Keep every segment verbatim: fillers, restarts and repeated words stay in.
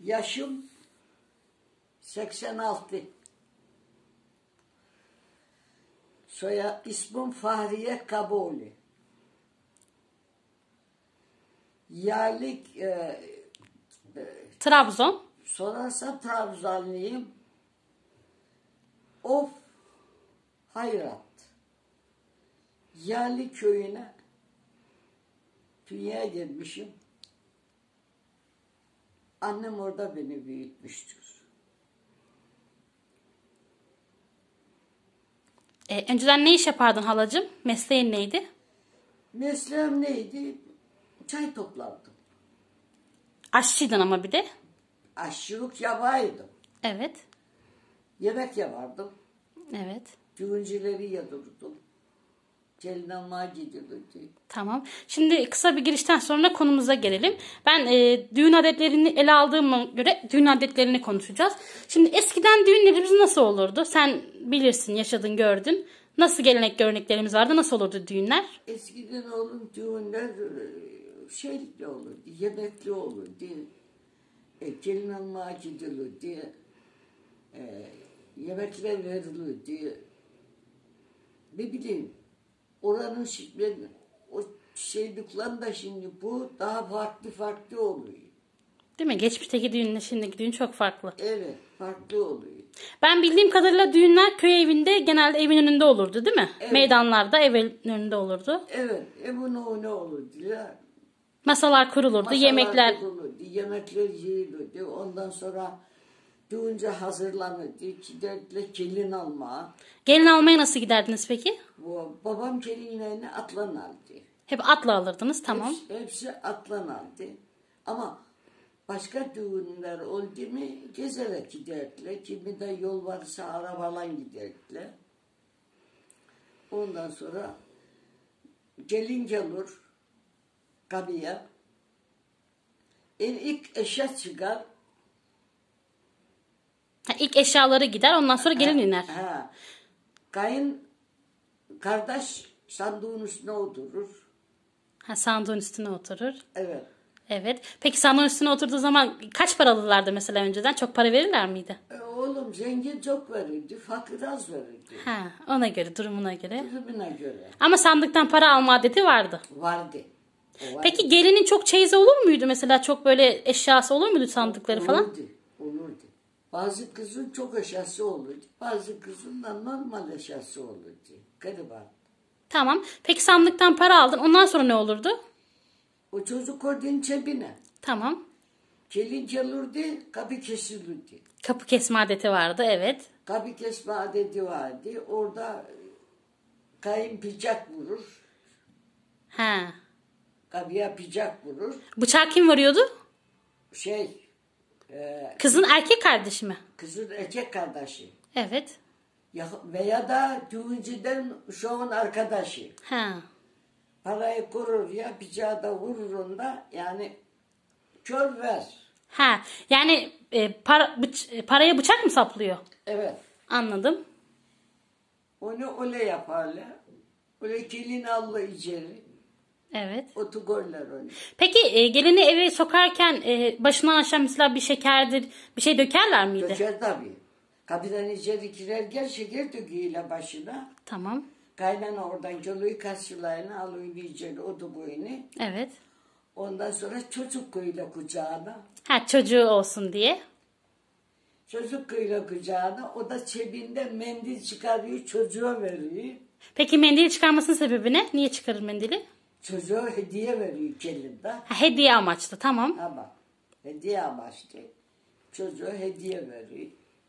Yaşım seksen altı. Soya ismim Fahriye Kaboğlu. Yerlik e, e, Trabzon. sorarsa Trabzonluyum. Of hayrat. Yerli köyüne dünyaya gelmişim. Annem orada beni büyütmüştür. E, önceden ne iş yapardın halacığım? Mesleğin neydi? Mesleğim neydi? Çay toplardım. Aşçıydın ama bir de. Aşçılık yapardım. Evet. Yemek yapardım. Evet. Düğüncüleri yadırdım. Gelin almaya gidilirdi. Tamam. Şimdi kısa bir girişten sonra konumuza gelelim. Ben e, düğün adetlerini ele aldığıma göre düğün adetlerini konuşacağız. Şimdi eskiden düğünlerimiz nasıl olurdu? Sen bilirsin, yaşadın, gördün. Nasıl gelenek göreneklerimiz vardı? Nasıl olurdu düğünler? Eskiden oğlum düğünler şeylikli olurdu, yemekli olurdu. E, gelin almaya gidilirdi. E, yemekler verilirdi. Ne bileyim, oranın ben, o şeyliklerin da şimdi bu daha farklı farklı oluyor. Değil mi? Geçmişteki düğünle şimdiki düğün çok farklı. Evet, farklı oluyor. Ben bildiğim kadarıyla düğünler köy evinde genelde evin önünde olurdu, değil mi? Evet. Meydanlarda evin önünde olurdu. Evet, e bu ne, ne olurdu ya? Masalar kurulurdu, Masalar yemekler. kurulurdu, yemekler yiyilirdi. Ondan sonra düğünce hazırlanırdı. Giderdiler gelin almaya. Gelin almaya nasıl giderdiniz peki? Bu, babam gelinlerini atlan aldı. Hep atla alırdınız, tamam. Hepsi, hepsi atlan aldı. Ama başka düğünler oldu mu gezerek giderdiler. Kimi de yol varsa arabayla giderdiler. Ondan sonra gelin gelir kapıya. En ilk eşya çıkar. Ha, ilk eşyaları gider, ondan sonra gelin Ha, iner. ha. Kayın kardeş sandığın üstüne oturur. Ha, sandığın üstüne oturur. Evet. Evet. Peki sandığın üstüne oturduğu zaman kaç para alırlardı mesela önceden? Çok para verirler miydi? E, oğlum zengin çok verirdi, fakir az verirdi. Ha, ona göre, durumuna göre. Durumuna göre. Ama sandıktan para alma adeti vardı. Vardı. O vardı. Peki gelinin çok çeyizi olur muydu mesela? Çok böyle eşyası olur muydu sandıkları falan? Olurdu, olurdu. Bazı kızın çok eşyası olurdu. Bazı kızın da normal eşyası olurdu. Gariban. Tamam. Peki sandıktan para aldın. Ondan sonra ne olurdu? O çocuk oradan cebine. Tamam. Gelin gelirdi, kapı kesilirdi. Kapı kesme adeti vardı, evet. Kapı kesme adeti vardı. Orada kayın bıçak vurur. Ha. Kapıya bıçak vurur. Bıçağı kim vuruyordu? Şey, e, Kızın erkek kardeşi mi? kızın erkek kardeşi. Evet. Ya, veya da düğüncüden uşağın arkadaşı. Ha. Parayı korur ya, bıçağı da vurur onda. Yani kör ver. Ha. Yani e, para, bıç, e, paraya bıçak mı saplıyor? Evet. Anladım. Onu öyle yaparlar. Öyle gelin Allah içeri. Evet. Otugoller onu. Peki e, gelini eve sokarken e, başından aşağı mesela bir şekerdir, bir şey dökerler miydi? Döker tabii. Kapıdan içeri girerken şeker döküyle başına. Tamam. Kaynana oradan gölüyü karşılayına alıyor içeri otugoyunu. Evet. Ondan sonra çocuk koyuyla kucağına. Ha, çocuğu olsun diye. Çocuk koyuyla kucağına. O da cebinden mendil çıkarıyor, çocuğa veriyor. Peki mendili çıkarmasının sebebi ne? Niye çıkarır mendili? Çocuğa hediye veriyor gelinde. Ha, hediye amaçlı, tamam. Ama hediye amaçlı. Çocuğa hediye veriyor.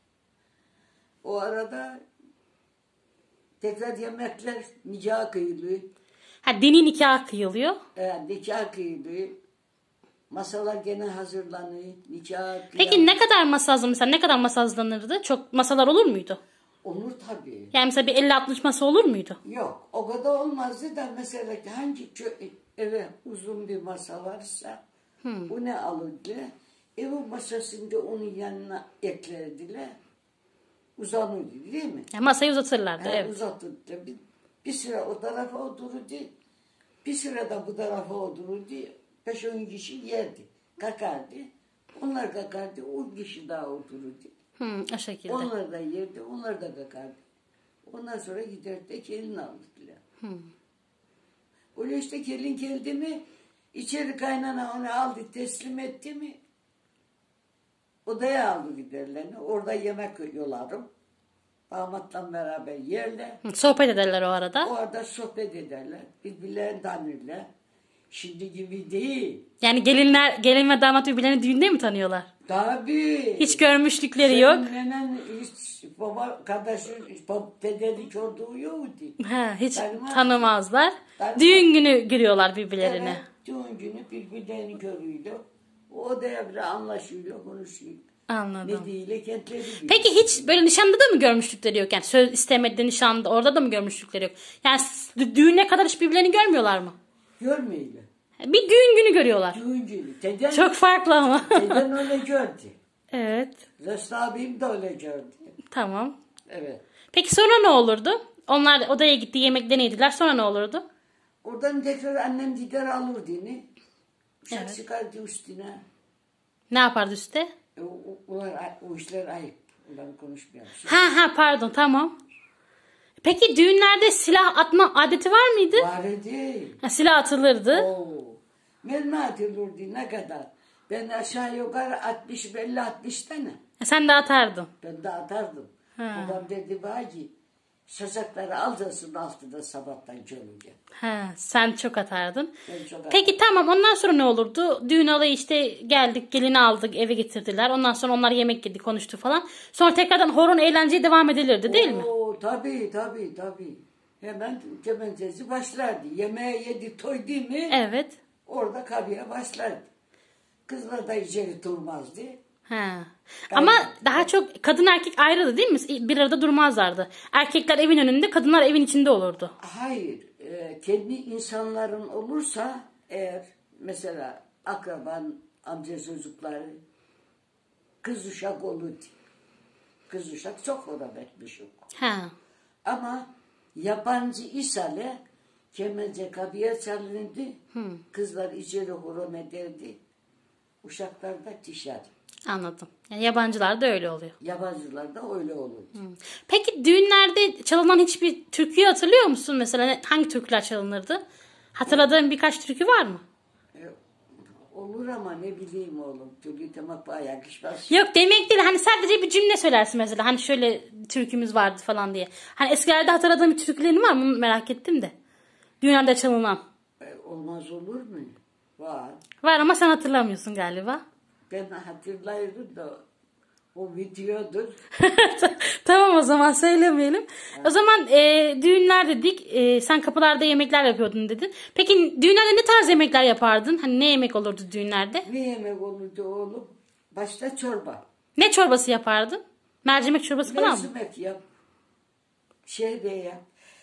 O arada tekrar yemekler nikah kıyılıyor. Ha, dini nikah kıyılıyor. E, nikah kıyılıyor. Masalar gene hazırlanıyor. Nikah Peki ne kadar masa hazır mesela? Ne kadar masa hazırlanırdı? Çok masalar olur muydu? Olur tabii. Yani mesela bir elli altmış masa olur muydu? Yok, o kadar olmazdı da mesela hangi kö- eve uzun bir masa varsa hmm. bu ne alırdı? Evin masasında onun yanına eklerdiler. Uzanırdı değil mi? Yani masayı uzatırlardı, Ha, evet. uzatırdı. Bir, bir sıra o tarafa otururdu. Bir sıra da bu tarafa otururdu. Beş on kişi yerdi. Kakardı. Onlar kakardı. On kişi daha otururdu. Hı, o şekilde. Onlar da yerdi. Onlar da kakardı. Ondan sonra giderdi de gelin aldılar. Hı. Öyle işte gelin geldi mi içeri kaynana onu aldı teslim etti mi odaya aldı giderlerini. Orada yemek yolarım. Damatla beraber yerler. Hı, sohbet ederler o arada. O arada sohbet ederler. Birbirlerini tanırlar. Şimdi gibi değil. Yani gelinler, gelin ve damat birbirlerini düğünde mi tanıyorlar? Tabii. Hiç görmüşlükleri yok. Senin hiç baba kardeşin baba, dedelik olduğu yoktu. Ha, hiç Tanımaz. tanımazlar. Tanımaz. Düğün günü görüyorlar birbirlerini. Evet, düğün günü birbirlerini görüyordu. O odaya bile anlaşıyor, konuşuyor. Anladım. Ne değil, kentleri biliyor. Peki hiç böyle nişanda da mı görmüşlükleri yok? Yani söz istemedi nişanda orada da mı görmüşlükleri yok? Yani s- düğüne kadar hiç birbirlerini görmüyorlar mı? Görmeyle. Bir düğün günü görüyorlar. Düğün günü. Deden, Çok farklı ama. deden öyle gördü. Evet. Rıstı abim de öyle gördü. Tamam. Evet. Peki sonra ne olurdu? Onlar odaya gitti, yemeklerini yediler. Sonra ne olurdu? Oradan tekrar annem gider alır dini. Uşak Evet. çıkardı üstüne. Ne yapardı üstte? E, o, o, o, o işler ayıp. Onları konuşmayalım. Ha ha pardon tamam. Peki düğünlerde silah atma adeti var mıydı? Var idi. Ha, silah atılırdı. Oo. Mermi atılırdı ne kadar. Ben aşağı yukarı altmış elli altmış tane. Ha, sen de atardın. Ben de atardım. Ha. Babam dedi bacı sazakları alacaksın altıda sabahtan körünce. Ha, sen çok atardın. Ben çok atardım. Peki tamam ondan sonra ne olurdu? Düğün alayı işte geldik gelini aldık eve getirdiler. Ondan sonra onlar yemek yedi konuştu falan. Sonra tekrardan horon eğlenceye devam edilirdi değil mi? Oo, tabii tabii tabii. Hemen kemencesi başlardı. Yemeğe yedi toy değil mi? Evet. Orada kabiye başlardı. Kızlar da içeri durmazdı. Ha. Ama daha çok kadın erkek ayrıldı değil mi? Bir arada durmazlardı. Erkekler evin önünde, kadınlar evin içinde olurdu. Hayır. E, kendi insanların olursa eğer mesela akraban, amca çocukları kız uşak olurdu. Kız uşak çok horon etmiş yok. Ha. Ama yabancı isale kemence kabiye çalınırdı. Kızlar içeri horon ederdi. Uşaklar da dışarı. Anladım. Yani yabancılar da öyle oluyor. Yabancılar da öyle olurdu. Peki düğünlerde çalınan hiçbir türküyü hatırlıyor musun? Mesela ne- hangi türküler çalınırdı? Hatırladığın birkaç türkü var mı? E, olur ama ne bileyim oğlum. Türlü demek bana yakışmaz. Yok demek değil. Hani sadece bir cümle söylersin mesela. Hani şöyle türkümüz vardı falan diye. Hani eskilerde hatırladığın bir türkülerin var mı? Merak ettim de. Düğünlerde çalınan. E, olmaz olur mu? Var. Var ama sen hatırlamıyorsun galiba. Ben hatırlıyorum da o videodur. Tamam o zaman söylemeyelim. O zaman e, düğünler dedik. E, sen kapılarda yemekler yapıyordun dedin. Peki düğünlerde ne tarz yemekler yapardın? Hani ne yemek olurdu düğünlerde? Ne yemek olurdu oğlum? Başta çorba. Ne çorbası yapardın? Mercimek çorbası falan mı? Mercimek yap. Şehriye yap.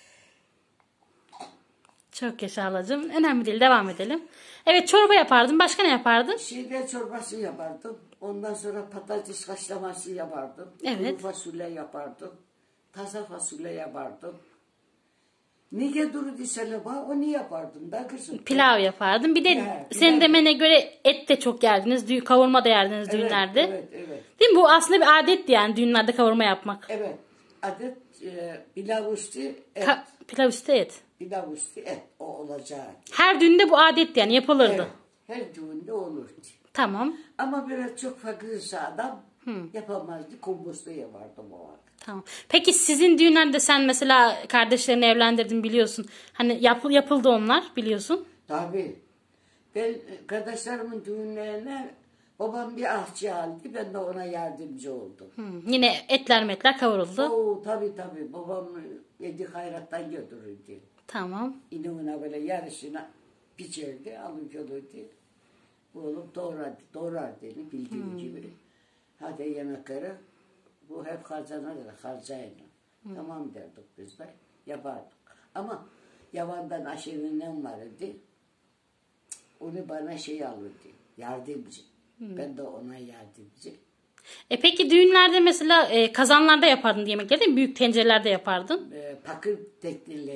Çok yaşa halacığım. Önemli değil. Devam edelim. Evet çorba yapardın. Başka ne yapardın? Şehriye çorbası yapardım. Ondan sonra patates haşlaması yapardım. Evet. Kuru fasulye yapardım. Taze fasulye yapardım. Ne dururdu seleba onu yapardım da kızım. Pilav yapardın. Bir de Ya, senin pilav. demene göre et de çok yerdiniz. Dü- Kavurma da yerdiniz Evet, düğünlerde. Evet, evet. Değil mi? Bu aslında bir adetti yani düğünlerde kavurma yapmak. Evet. Adet e, pilav üstü et. Ka- pilav üstü et. Pilav üstü et. O olacak. Her düğünde bu adetti yani yapılırdı. Evet. Her düğünde olurdu. Tamam. Ama biraz çok fakirse adam yapamazdı. Komposto yapardım o vakit. Tamam. Peki sizin düğünlerde sen mesela kardeşlerini evlendirdin biliyorsun. Hani yap, yapıldı onlar biliyorsun. Tabii. Ben kardeşlerimin düğünlerine babam bir ahçı aldı. Ben de ona yardımcı oldum. Hı. Yine etler metler kavruldu. Oo, tabii tabii. Babam yedi hayrattan götürürdü. Tamam. İnimine böyle yarısına biçerdi, alıp gelirdi. Oğlum doğrar, doğrar dedi bildiğin gibi. Hadi yemeklere. Bu hep harcanır, harcayın. Tamam derdik biz de, yapardık. Ama yavandan aşırının vardı. Onu bana şey alırdı, yardımcı. Ben de ona yardımcı. E peki düğünlerde mesela e, kazanlarda yapardın yemekleri değil mi? Büyük tencerelerde yapardın. Ee, pakır tekneleri.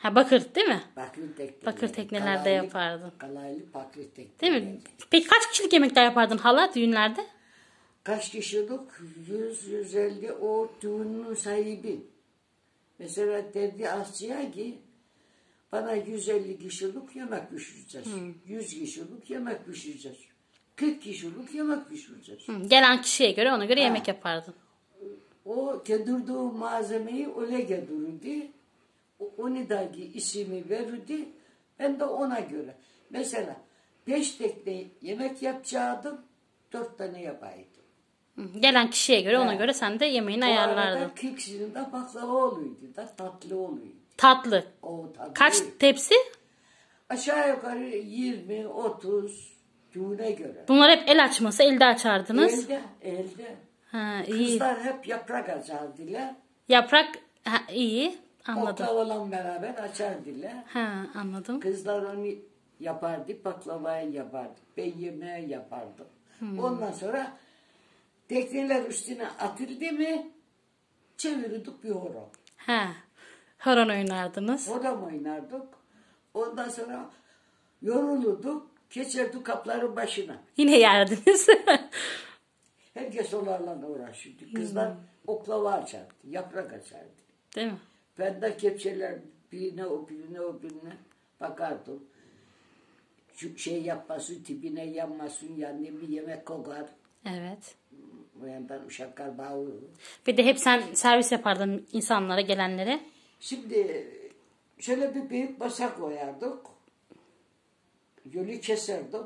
Ha, bakır değil mi? Bakır tekneler. Bakır teknelerde Kalaylı- yapardın. Kalaylı bakır tekneler. Değil mi? Peki kaç kişilik yemekler yapardın hala düğünlerde? Kaç kişilik? yüz yüz elli o düğünün sahibi. Mesela derdi aşçıya ki bana yüz elli kişilik yemek pişireceğiz. yüz kişilik yemek pişireceğiz. kırk kişilik yemek pişireceğiz. Hı, gelen kişiye göre ona göre Ha. yemek yapardın. O getirdiği malzemeyi öyle getirirdi. O- Onu da ismi verirdi. Ben de ona göre. Mesela beş tekne yemek yapacaktım. Dört tane yapaydım. Hı, gelen kişiye göre ona Ha. göre sen de yemeğini O ayarlardın. arada kırk de baklava oluyordu da tatlı oluyordu. Tatlı. O tatlı. Kaç tepsi? Aşağı yukarı yirmi otuz düğüne göre. Bunlar hep el açması, elde açardınız. Elde, elde. Ha, iyi. Kızlar hep yaprak açardılar. Yaprak ha, iyi. Anladım. Oklavalan beraber açardılar. Ha, anladım. Kızlar onu yapardı, baklavayı yapardı. Ben yemeği yapardım. Ondan sonra tekneler üstüne atıldı mı çevirdik bir horon. Ha. Horon oynardınız. Horon oynardık. Ondan sonra yorulurduk, geçerdik kapların başına. Yine yerdiniz. Herkes onlarla uğraşırdı. Kızlar oklava açardı, yaprak açardı. Değil mi? Ben de kepçeler birine o birine o birine bakardım. Şu şey yapmasın, tipine yanmasın, yani bir yemek kokar. Evet. O yandan uşaklar bağırır. Ve de hep sen servis yapardın insanlara, gelenlere. Şimdi şöyle bir büyük masa koyardık. Yolu keserdik.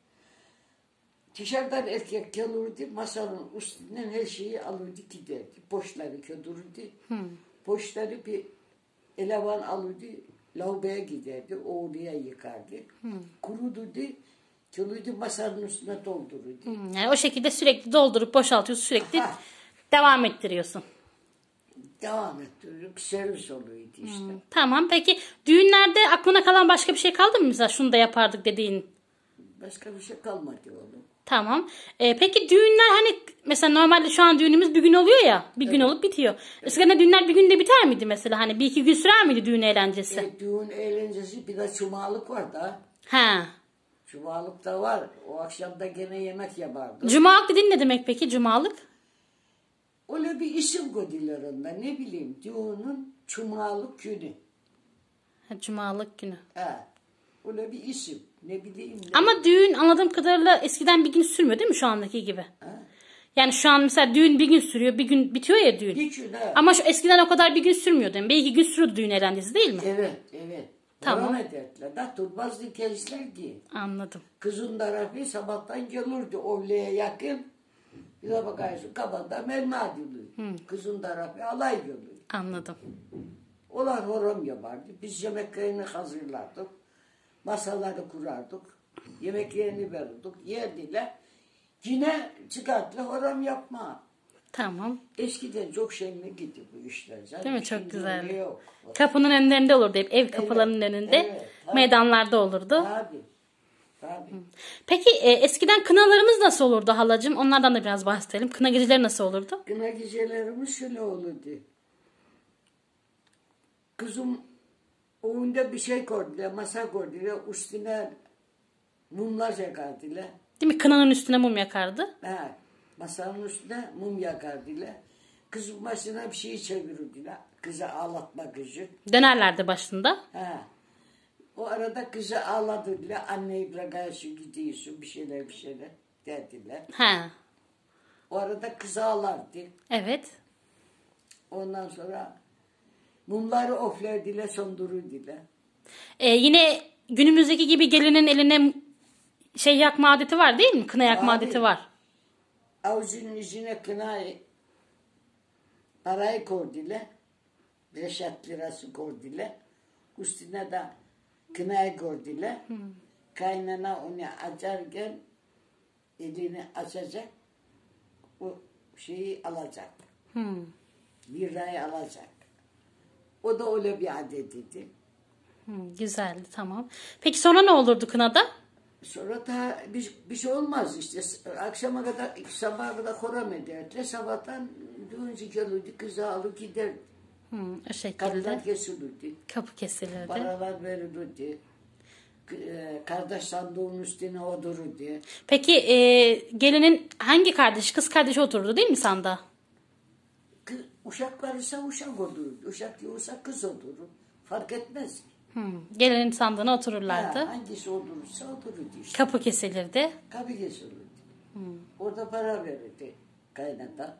Dışarıdan erkek gelirdi, masanın üstünden her şeyi alırdı giderdi. Boşları ködürürdü. Boşları bir eleman alırdı, lavaboya giderdi, oğluya yıkardı. Kurudurdu, gelirdi masanın üstüne doldururdu. Hmm, Yani o şekilde sürekli doldurup boşaltıyorsun, sürekli Aha. devam ettiriyorsun. Devam ettirdik, servis oluyordu işte. Tamam. Peki düğünlerde aklına kalan başka bir şey kaldı mı mesela şunu da yapardık dediğin? Başka bir şey kalmadı oğlum. Tamam. Ee, peki düğünler hani mesela normalde şu an düğünümüz bir gün oluyor ya. Bir gün olup bitiyor. Eskiden düğünler bir günde biter miydi mesela? Hani bir iki gün sürer miydi düğün eğlencesi? E, düğün eğlencesi bir de cumalık var da. Ha. Cumalık da var. O akşam da gene yemek yapardı. Cumalık dediğin ne demek peki cumalık? Öyle bir isim koydular onda. Ne bileyim düğünün cumalık günü. Ha, cumalık günü. Ha. Öyle bir isim. Ne bileyim. Ne. Ama düğün anladığım kadarıyla eskiden bir gün sürmüyor değil mi şu andaki gibi? Ha. Yani şu an mesela düğün bir gün sürüyor, bir gün bitiyor ya düğün. Bir gün ha. Ama şu eskiden o kadar bir gün sürmüyordu. Yani bir iki gün sürüyordu düğün eğlencesi değil mi? Evet, evet. Tamam. Devam ederdiler. Da durmazdı gençler ki. Anladım. Kızın tarafı sabahtan gelirdi ovlaya yakın. Bir de bakarsın kabanda melma diyordu. Kızın tarafı alay geliyor. Anladım. Onlar horon yapardı. Biz yemeklerini hazırlardık. Masaları kurardık. Yemeklerini verirdik. Yerdiler. Yine çıkarttılar horon yapma. Tamam. Eskiden çok şenli gitti bu işler. Zaten Değil mi? Çok şimdi güzel. öyle yok. Kapının önlerinde olurdu hep. Ev kapılarının Evet, önünde. evet, tabii. Meydanlarda olurdu. Tabii. Tabii. Peki e, eskiden kınalarımız nasıl olurdu halacığım? Onlardan da biraz bahsedelim. Kına geceleri nasıl olurdu? Kına gecelerimiz şöyle olurdu. Kızım önünde bir şey koydular, masa koydular, üstüne mumlar yakardılar. Değil mi? Kınanın üstüne mum yakardı. Ha, masanın üstüne mum yakardılar. Kızın başına bir şey çevirirdiler. Kızı ağlatmak için. Dönerlerdi başında. Ha. O arada kızı ağlatırdılar. Anneyi bırakıyorsun, gidiyorsun, bir şeyler bir şeyler derdiler. Ha. O arada kız ağlardı. Evet. Ondan sonra mumları oflerdiler, sondururdiler. E, yine günümüzdeki gibi gelinin eline şey yakma adeti var değil mi? Kına yakma Abi. adeti var. Avucunun içine kınayı, parayı koydular. Reşat lirası koydular. Üstüne de kınayı koydular. Kaynana onu açarken elini açacak. O şeyi alacak. Hmm. Lirayı alacak. O da öyle bir adetiydi. Hmm, güzeldi tamam. Peki sonra ne olurdu kınada? Sonra da bir, bir şey olmaz işte. Akşama kadar, sabaha kadar horam ederdiler. Sabahtan düğüncü gelirdi, kızı alıp giderdi. Hı, o şekilde. Kapılar kesilirdi. Kapı kesilirdi. Paralar verilirdi. K- Kardeş sandığın üstüne otururdu. Peki e, gelinin hangi kardeş? Kız kardeşi oturdu değil mi sanda? Kı- Uşaklar ise uşak otururdu. Uşak yoksa kız oturur. Fark etmez. Hı, gelinin sandığına Ha, otururlardı. hangisi oturursa otururdu işte. Kapı kesilirdi. Kapı kesilirdi. Orada para verirdi kaynata.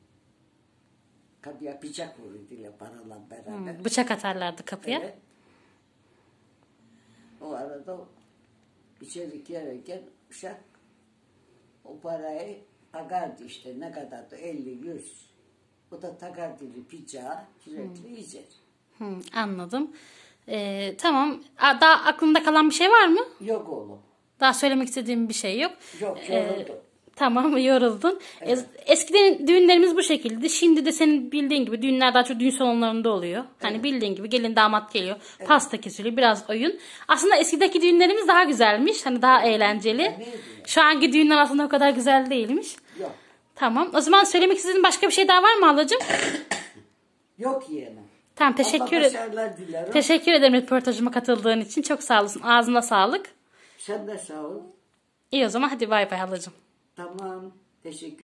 Kapıya bıçak vururdu paralar beraber. Hı, bıçak atarlardı kapıya. Evet. O arada içeri girerken uşak o parayı takardı işte ne kadardı elli yüz. O da takardı bıçağı sürekli iyice. Hı, anladım. E, tamam. A, daha aklında kalan bir şey var mı? Yok oğlum. Daha söylemek istediğim bir şey yok. Yok Ee, yoruldum. Tamam, yoruldun. Evet. Es- Eskiden düğünlerimiz bu şekilde. Şimdi de senin bildiğin gibi düğünler daha çok düğün salonlarında oluyor. Hani bildiğin gibi gelin damat geliyor. Pasta kesiliyor, biraz oyun. Aslında eskideki düğünlerimiz daha güzelmiş. Hani daha eğlenceli. neydi ya? Şu anki düğünler aslında o kadar güzel değilmiş. Yok. Tamam. O zaman söylemek istediğin başka bir şey daha var mı halacığım? Yok yeğenim. Tamam, teşekkür Allah ederim. başarılar dilerim. Teşekkür ederim röportajıma katıldığın için. Çok sağ olasın. Ağzına sağlık. Sen de sağ ol. İyi, o zaman hadi bay bay halacığım. Tamam. Teşekkür